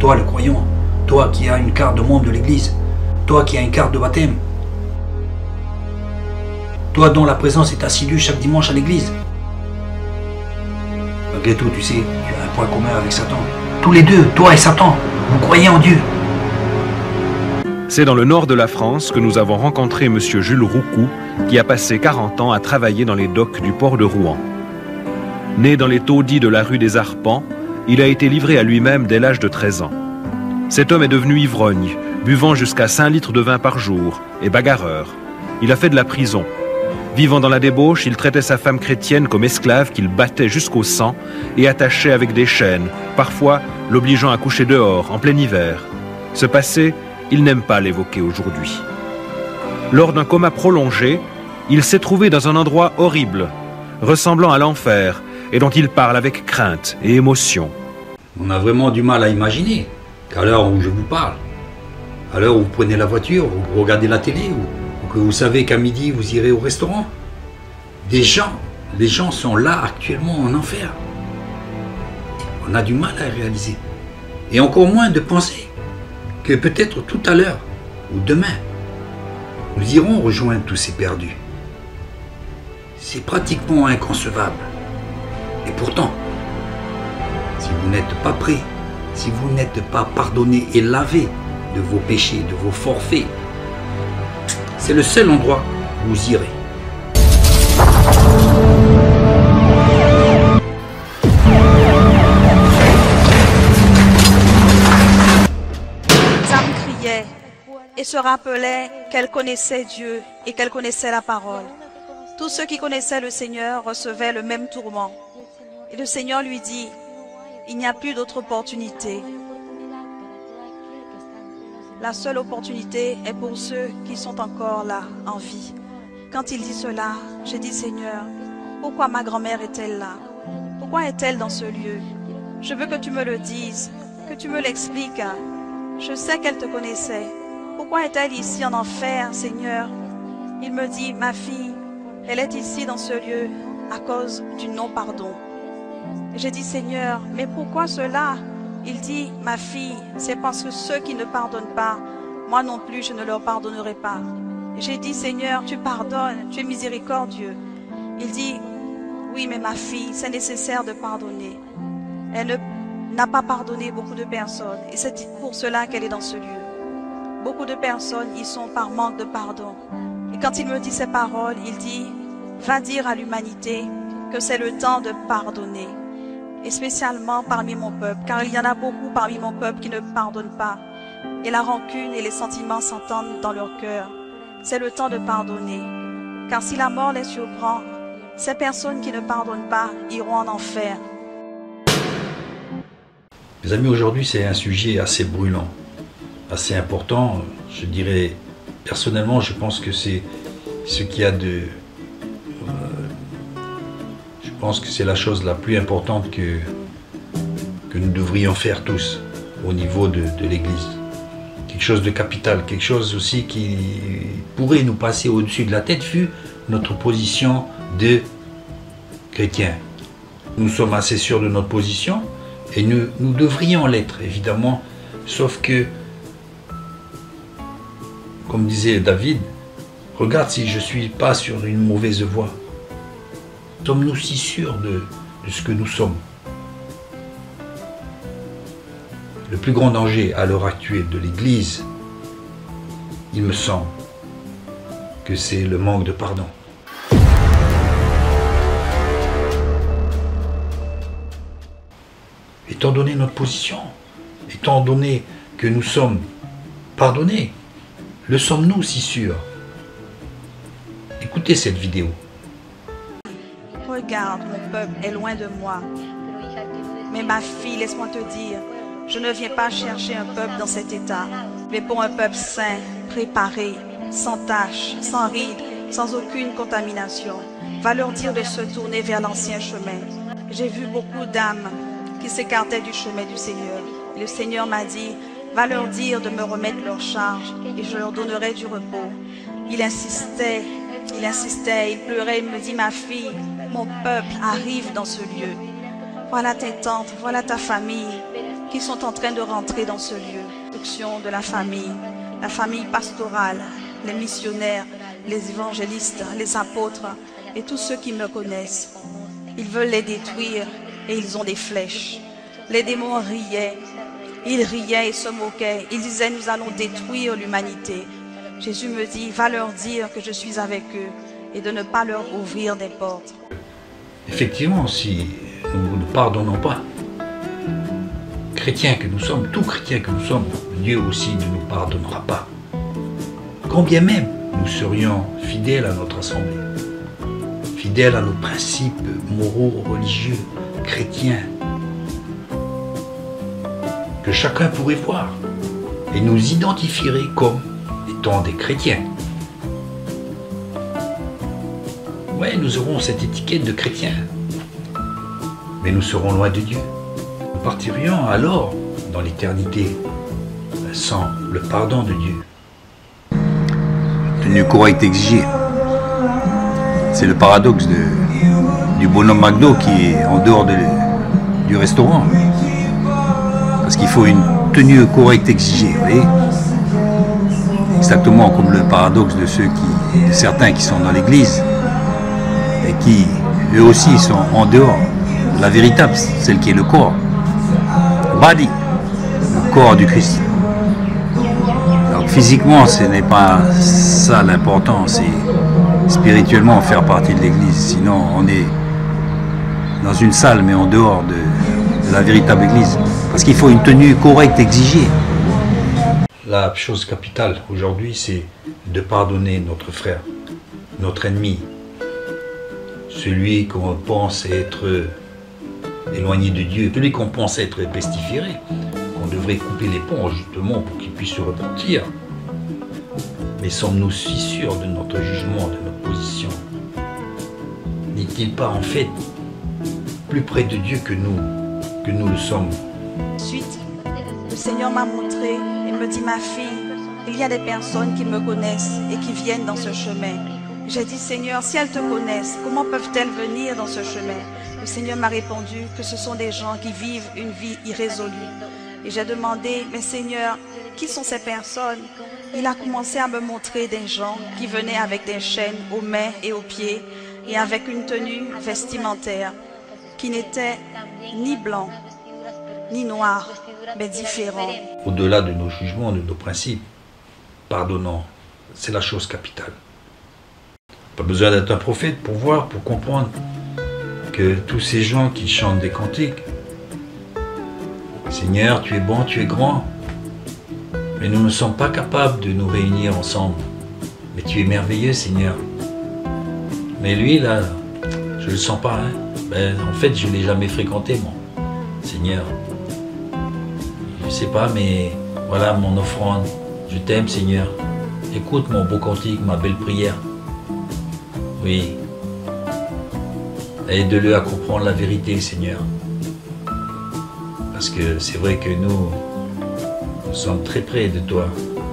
Toi le croyant, toi qui as une carte de membre de l'église, toi qui as une carte de baptême, toi dont la présence est assidue chaque dimanche à l'église. Malgré tout, tu sais, tu as un point commun avec Satan. Tous les deux, toi et Satan, vous croyez en Dieu. C'est dans le nord de la France que nous avons rencontré M. Jules Roucou, qui a passé 40 ans à travailler dans les docks du port de Rouen. Né dans les taudis de la rue des Arpents, il a été livré à lui-même dès l'âge de 13 ans. Cet homme est devenu ivrogne, buvant jusqu'à 5 litres de vin par jour, et bagarreur. Il a fait de la prison. Vivant dans la débauche, il traitait sa femme chrétienne comme esclave qu'il battait jusqu'au sang et attachait avec des chaînes, parfois l'obligeant à coucher dehors, en plein hiver. Ce passé, il n'aime pas l'évoquer aujourd'hui. Lors d'un coma prolongé, il s'est trouvé dans un endroit horrible, ressemblant à l'enfer, et dont il parle avec crainte et émotion. On a vraiment du mal à imaginer qu'à l'heure où je vous parle, à l'heure où vous prenez la voiture, vous regardez la télé, ou que vous savez qu'à midi vous irez au restaurant, les gens sont là actuellement en enfer. On a du mal à réaliser. Et encore moins de penser que peut-être tout à l'heure ou demain, nous irons rejoindre tous ces perdus. C'est pratiquement inconcevable. Et pourtant, si vous n'êtes pas prêt, si vous n'êtes pas pardonné et lavé de vos péchés, de vos forfaits, c'est le seul endroit où vous irez. Les âmes criaient et se rappelaient qu'elles connaissaient Dieu et qu'elles connaissaient la parole. Tous ceux qui connaissaient le Seigneur recevaient le même tourment. Et le Seigneur lui dit, il n'y a plus d'autre opportunité. La seule opportunité est pour ceux qui sont encore là, en vie. Quand il dit cela, j'ai dit, Seigneur, pourquoi ma grand-mère est-elle là? Pourquoi est-elle dans ce lieu? Je veux que tu me le dises, que tu me l'expliques. Je sais qu'elle te connaissait. Pourquoi est-elle ici en enfer, Seigneur? Il me dit, ma fille, elle est ici dans ce lieu à cause du non-pardon. J'ai dit, Seigneur, mais pourquoi cela? Il dit, ma fille, c'est parce que ceux qui ne pardonnent pas, moi non plus, je ne leur pardonnerai pas. J'ai dit, Seigneur, tu pardonnes, tu es miséricordieux. Il dit, oui, mais ma fille, c'est nécessaire de pardonner. Elle n'a pas pardonné beaucoup de personnes et c'est pour cela qu'elle est dans ce lieu. Beaucoup de personnes y sont par manque de pardon. Et quand il me dit ces paroles, il dit, va dire à l'humanité que c'est le temps de pardonner. Et spécialement parmi mon peuple, car il y en a beaucoup parmi mon peuple qui ne pardonnent pas. Et la rancune et les sentiments s'entendent dans leur cœur. C'est le temps de pardonner. Car si la mort les surprend, ces personnes qui ne pardonnent pas iront en enfer. Mes amis, aujourd'hui c'est un sujet assez brûlant, assez important. Je dirais, personnellement, je pense que c'est ce qu'il y a de... je pense que c'est la chose la plus importante que nous devrions faire tous au niveau de l'Église. Quelque chose de capital, quelque chose aussi qui pourrait nous passer au-dessus de la tête vu notre position de chrétiens. Nous sommes assez sûrs de notre position et nous devrions l'être, évidemment, sauf que, comme disait David, regarde si je ne suis pas sur une mauvaise voie. Sommes-nous si sûrs de ce que nous sommes? Le plus grand danger à l'heure actuelle de l'Église, il me semble, que c'est le manque de pardon. Étant donné notre position, étant donné que nous sommes pardonnés, le sommes-nous si sûrs? Écoutez cette vidéo. Regarde, mon peuple est loin de moi. Mais ma fille, laisse-moi te dire, je ne viens pas chercher un peuple dans cet état, mais pour un peuple saint, préparé, sans tache, sans rides, sans aucune contamination. Va leur dire de se tourner vers l'ancien chemin. J'ai vu beaucoup d'âmes qui s'écartaient du chemin du Seigneur. Le Seigneur m'a dit, va leur dire de me remettre leur charge et je leur donnerai du repos. Il insistait, il pleurait, il me dit, ma fille, mon peuple arrive dans ce lieu. Voilà tes tantes, voilà ta famille. qui sont en train de rentrer dans ce lieu. Destruction de la famille pastorale, les missionnaires, les évangélistes, les apôtres et tous ceux qui me connaissent. Ils veulent les détruire et ils ont des flèches. Les démons riaient. Ils riaient et se moquaient. Ils disaient, nous allons détruire l'humanité. Jésus me dit, va leur dire que je suis avec eux et de ne pas leur ouvrir des portes. Effectivement, si nous ne pardonnons pas, chrétiens que nous sommes, tout chrétien que nous sommes, Dieu aussi ne nous pardonnera pas. Combien même nous serions fidèles à notre assemblée, fidèles à nos principes moraux, religieux, chrétiens, que chacun pourrait voir et nous identifierait comme étant des chrétiens. Ouais, nous aurons cette étiquette de chrétiens, mais nous serons loin de Dieu. Nous partirions alors dans l'éternité sans le pardon de Dieu. Tenue correcte exigée. C'est le paradoxe du bonhomme McDo qui est en dehors du restaurant. Parce qu'il faut une tenue correcte exigée, vous voyez. Exactement comme le paradoxe de certains qui sont dans l'église et qui, eux aussi, sont en dehors de la véritable, celle qui est le corps. Body, le corps du Christ. Donc physiquement, ce n'est pas ça l'important, c'est spirituellement faire partie de l'église. Sinon, on est dans une salle, mais en dehors de la véritable église. Parce qu'il faut une tenue correcte exigée. La chose capitale aujourd'hui, c'est de pardonner notre frère, notre ennemi, celui qu'on pense être éloigné de Dieu, celui qu'on pense être pestiféré, qu'on devrait couper les ponts justement pour qu'il puisse se repentir. Mais sommes-nous si sûrs de notre jugement, de notre position? N'est-il pas en fait plus près de Dieu que nous le sommes? Ensuite, le Seigneur m'a montré et me dit, ma fille, il y a des personnes qui me connaissent et qui viennent dans ce chemin. J'ai dit, Seigneur, si elles te connaissent, comment peuvent-elles venir dans ce chemin? Le Seigneur m'a répondu que ce sont des gens qui vivent une vie irrésolue. Et j'ai demandé, mais Seigneur, qui sont ces personnes? Il a commencé à me montrer des gens qui venaient avec des chaînes aux mains et aux pieds et avec une tenue vestimentaire qui n'était ni blanc, ni noir, mais différent. Au-delà de nos jugements, de nos principes, pardonnons, c'est la chose capitale. Pas besoin d'être un prophète pour voir, pour comprendre que tous ces gens qui chantent des cantiques, Seigneur, tu es bon, tu es grand, mais nous ne sommes pas capables de nous réunir ensemble. Mais tu es merveilleux, Seigneur. Mais lui, là, je ne le sens pas. Hein? Ben, en fait, je ne l'ai jamais fréquenté, mon Seigneur. Je ne sais pas, mais voilà mon offrande. Je t'aime, Seigneur. Écoute mon beau cantique, ma belle prière. Oui. Aide-le à comprendre la vérité, Seigneur. Parce que c'est vrai que nous sommes très près de toi.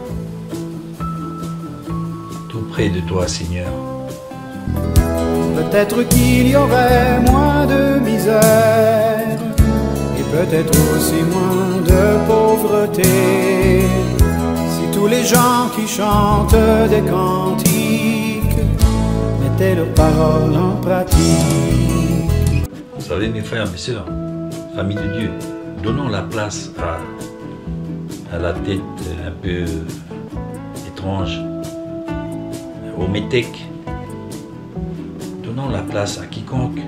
Tout près de toi, Seigneur. Peut-être qu'il y aurait moins de misère et peut-être aussi moins de pauvreté si tous les gens qui chantent des cantiques mettaient leurs paroles en pratique. Vous savez, mes frères, mes sœurs, famille de Dieu, donnons la place à la tête un peu étrange, au métèque. Donnons la place à quiconque,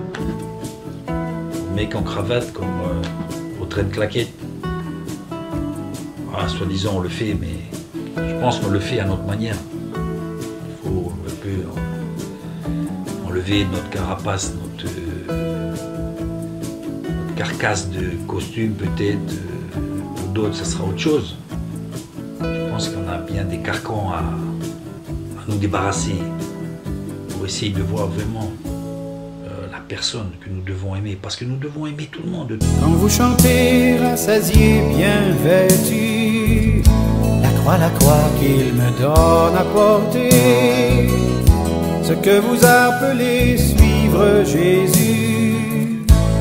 au mec en cravate comme au trait de claquette. Ah, soi-disant on le fait, mais je pense qu'on le fait à notre manière. Il faut un peu enlever notre carapace, notre carcasse de costume peut-être. Pour d'autres, ça sera autre chose. Je pense qu'on a bien des carcans à nous débarrasser pour essayer de voir vraiment la personne que nous devons aimer, parce que nous devons aimer tout le monde. Quand vous chantez rassasié, bien vêtu, la croix qu'il me donne à porter, ce que vous appelez suivre Jésus est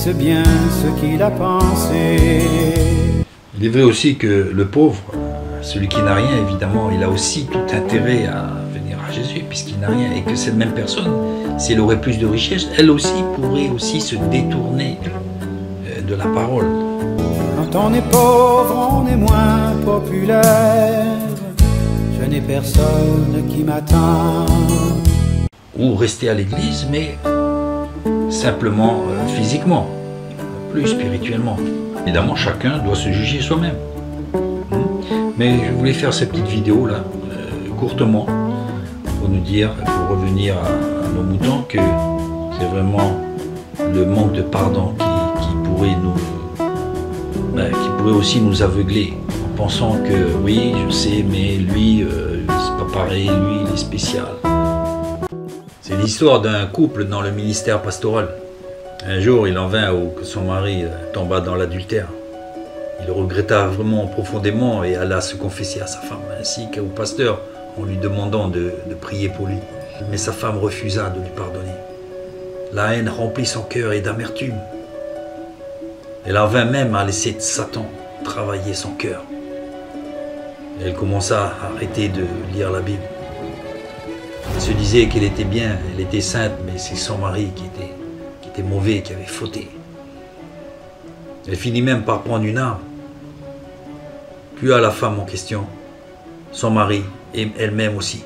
sait bien ce qu'il a pensé. Il est vrai aussi que le pauvre, celui qui n'a rien, évidemment, il a aussi tout intérêt à venir à Jésus, puisqu'il n'a rien. Et que cette même personne, si elle aurait plus de richesse, elle aussi pourrait aussi se détourner de la parole. Quand on est pauvre, on est moins populaire. Je n'ai personne qui m'attend. Ou rester à l'église, mais simplement physiquement, plus spirituellement. Évidemment, chacun doit se juger soi-même. Mais je voulais faire cette petite vidéo là, courtement, pour nous dire, pour revenir à nos moutons, que c'est vraiment le manque de pardon qui pourrait qui pourrait aussi nous aveugler, en pensant que oui, je sais, mais lui, c'est pas pareil, lui, il est spécial. C'est l'histoire d'un couple dans le ministère pastoral. Un jour, il en vint que son mari tomba dans l'adultère. Il regretta vraiment profondément et alla se confesser à sa femme, ainsi qu'au pasteur, en lui demandant de prier pour lui. Mais sa femme refusa de lui pardonner. La haine remplit son cœur et d'amertume. Elle en vint même à laisser Satan travailler son cœur. Elle commença à arrêter de lire la Bible. Elle se disait qu'elle était bien, elle était sainte, mais c'est son mari qui était mauvais, qui avait fauté. Elle finit même par prendre une arme. Puis à la femme en question, son mari et elle-même aussi.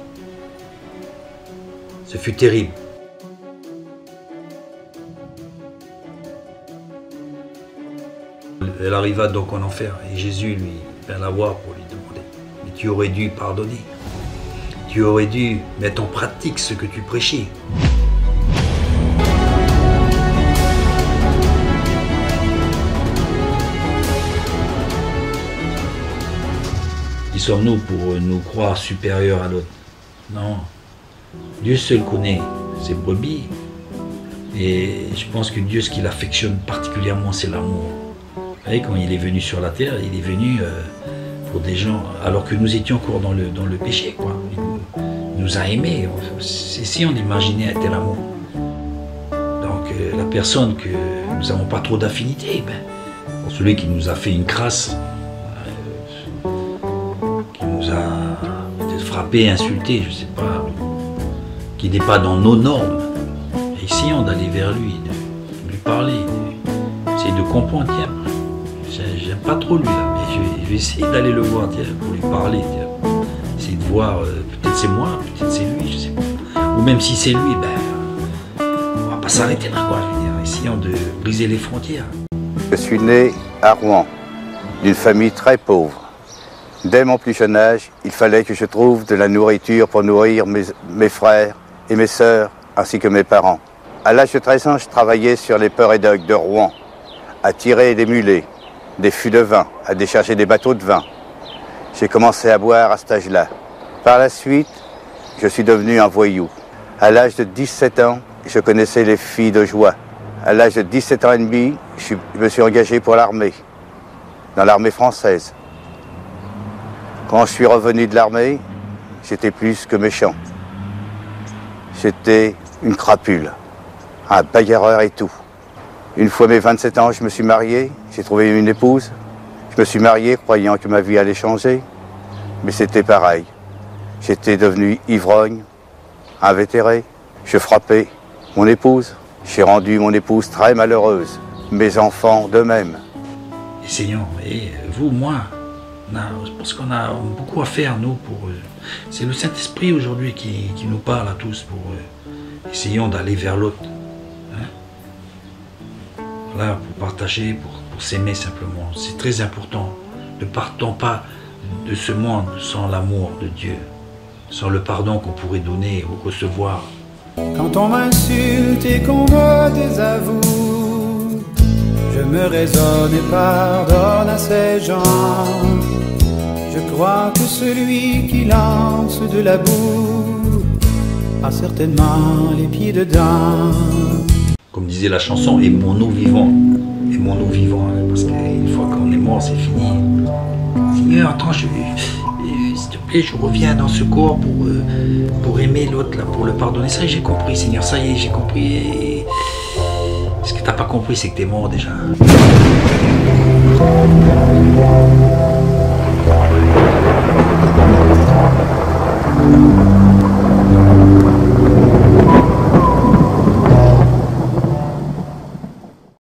Ce fut terrible. Elle arriva donc en enfer et Jésus lui vint la voir pour lui demander: mais tu aurais dû pardonner. Tu aurais dû mettre en pratique ce que tu prêchais. Qui sommes-nous pour nous croire supérieurs à l'autre? Non. Dieu seul connaît ses brebis. Et je pense que Dieu, ce qu'il affectionne particulièrement, c'est l'amour. Vous voyez, quand il est venu sur la terre, il est venu pour des gens, alors que nous étions encore dans le péché, quoi. Il nous a aimés. Si on imaginait un tel amour. Donc la personne que nous n'avons pas trop d'affinité, pour celui qui nous a fait une crasse, qui nous a peut-être frappé, insulté, je ne sais pas, qui n'est pas dans nos normes, essayons d'aller vers lui, de lui parler, d'essayer de comprendre. Tiens, j'aime pas trop lui là, mais je vais essayer d'aller le voir, tiens, pour lui parler, tiens. Essayer de voir, peut-être c'est moi, peut-être c'est lui, je sais pas. Ou même si c'est lui, on va pas s'arrêter là, quoi, je veux dire. Essayons de briser les frontières. Je suis né à Rouen, d'une famille très pauvre. Dès mon plus jeune âge, il fallait que je trouve de la nourriture pour nourrir mes frères et mes sœurs, ainsi que mes parents. À l'âge de 13 ans, je travaillais sur les ports et docks de Rouen, à tirer des mulets, des fûts de vin, à décharger des bateaux de vin. J'ai commencé à boire à cet âge-là. Par la suite, je suis devenu un voyou. À l'âge de 17 ans, je connaissais les filles de joie. À l'âge de 17 ans et demi, je me suis engagé pour l'armée, dans l'armée française. Quand je suis revenu de l'armée, j'étais plus que méchant. J'étais une crapule, un bagarreur et tout. Une fois mes 27 ans, je me suis marié, j'ai trouvé une épouse. Je me suis marié croyant que ma vie allait changer, mais c'était pareil. J'étais devenu ivrogne, invétéré, je frappais mon épouse. J'ai rendu mon épouse très malheureuse, mes enfants de même. Essayons, et vous, moi, je pense qu'on a beaucoup à faire, nous, pour... c'est le Saint-Esprit aujourd'hui qui nous parle à tous, pour... essayons d'aller vers l'autre. Hein? Voilà, pour partager, pour s'aimer simplement. C'est très important. Ne partons pas de ce monde sans l'amour de Dieu, sans le pardon qu'on pourrait donner ou recevoir. Quand on m'insulte et qu'on me désavoue, je me raisonne et pardonne à ces gens. Je crois que celui qui lance de la boue a certainement les pieds dedans. Comme disait la chanson, aimons-nous vivants. Aimons-nous vivants, hein, parce qu'une fois qu'on est mort, c'est fini. Seigneur, attends, s'il te plaît, je reviens dans ce corps pour aimer l'autre, là, pour le pardonner. Ça y est, j'ai compris, Seigneur, ça y est, j'ai compris. Est-ce Ce que t'as pas compris, c'est que t'es mort déjà.